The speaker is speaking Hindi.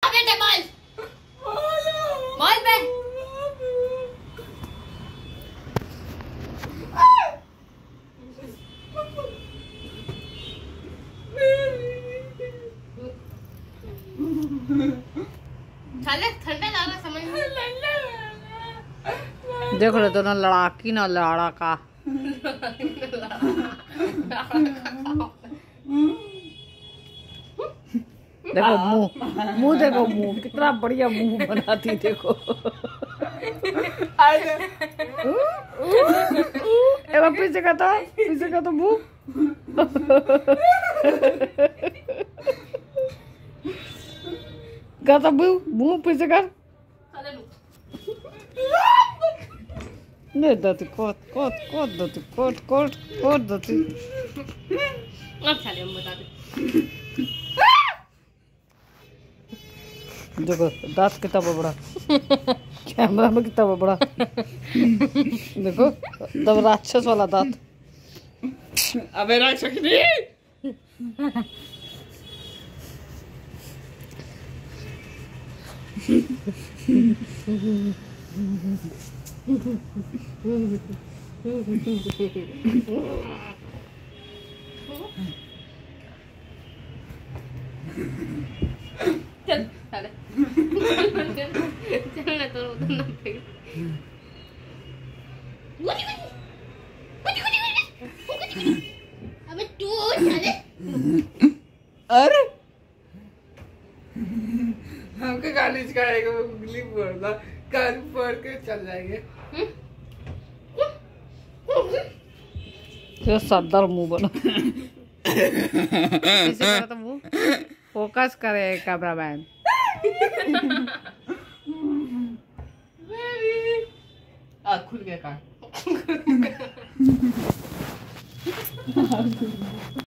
बेटे बोल बोल बे। ठंडा लग रहा समझ में। देखो रे दोनों लड़ाकी ना लड़ाका। देखो मुंह मुंह देखो मुंह कितना बढ़िया मुंह बनाती देखो। एक बार पीछे का तो मुंह। का तो मुंह पीछे कर। नहीं दती कोट दती। अब चले हम बता दे। देखो दांत कितना बड़ा कैमरा में कितना बड़ा। देखो तब राक्षस वाला दांत। अबे राक्षस नहीं। चल चले चल ना तो ना पे। अबे तू चले। अरे हमको कॉलेज का आएगा वो उंगली फोड़ना कान फोड़ के चल जाएंगे। सरदार मुंह बना। तो मुंह फोकस करे कैमरामैन। खुल गया कान।